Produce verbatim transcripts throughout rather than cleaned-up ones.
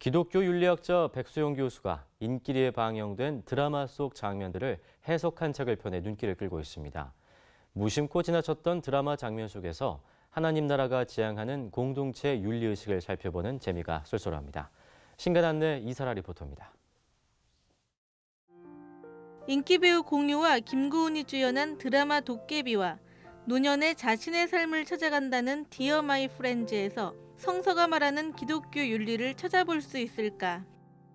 기독교 윤리학자 백수영 교수가 인기리에 방영된 드라마 속 장면들을 해석한 책을 펴내 눈길을 끌고 있습니다. 무심코 지나쳤던 드라마 장면 속에서 하나님 나라가 지향하는 공동체 윤리의식을 살펴보는 재미가 쏠쏠합니다. 신간 안내 이사라 리포터입니다. 인기배우 공유와 김고은이 주연한 드라마 도깨비와 노년의 자신의 삶을 찾아간다는 디어 마이 프렌즈에서 성서가 말하는 기독교 윤리를 찾아볼 수 있을까?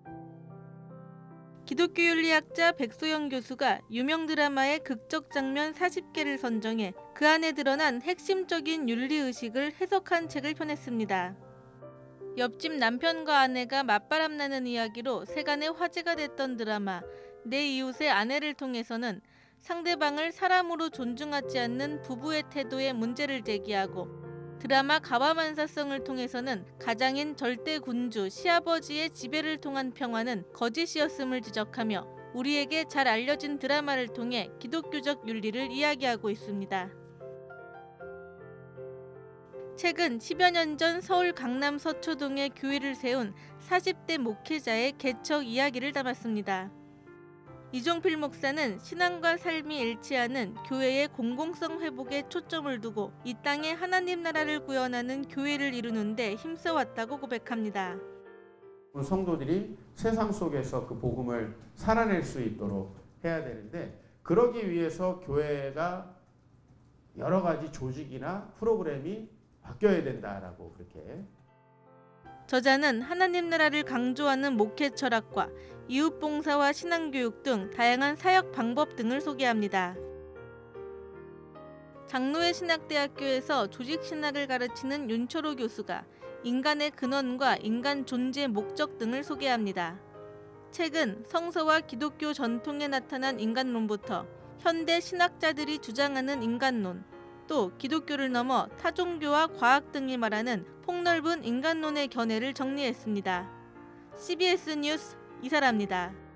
기독교 윤리학자 백소영 교수가 유명 드라마의 극적 장면 사십 개를 선정해 그 안에 드러난 핵심적인 윤리의식을 해석한 책을 펴냈습니다. 옆집 남편과 아내가 맞바람나는 이야기로 세간의 화제가 됐던 드라마 내 이웃의 아내를 통해서는 상대방을 사람으로 존중하지 않는 부부의 태도에 문제를 제기하고 드라마 가와만사성을 통해서는 가장인 절대군주 시아버지의 지배를 통한 평화는 거짓이었음을 지적하며 우리에게 잘 알려진 드라마를 통해 기독교적 윤리를 이야기하고 있습니다. 책은 십여 년 전 서울 강남 서초동에 교회를 세운 사십 대 목회자의 개척 이야기를 담았습니다. 이종필 목사는 신앙과 삶이 일치하는 교회의 공공성 회복에 초점을 두고 이 땅에 하나님 나라를 구현하는 교회를 이루는 데 힘써왔다고 고백합니다. 성도들이 세상 속에서 그 복음을 살아낼 수 있도록 해야 되는데 그러기 위해서 교회가 여러 가지 조직이나 프로그램이 바뀌어야 된다라고 그렇게. 저자는 하나님 나라를 강조하는 목회 철학과 이웃봉사와 신앙교육 등 다양한 사역 방법 등을 소개합니다. 장로회 신학대학교에서 조직신학을 가르치는 윤철호 교수가 인간의 근원과 인간 존재 목적 등을 소개합니다. 책은 성서와 기독교 전통에 나타난 인간론부터 현대 신학자들이 주장하는 인간론, 또 기독교를 넘어 타종교와 과학 등이 말하는 폭넓은 인간론의 견해를 정리했습니다. 씨비에스 뉴스 이사라입니다.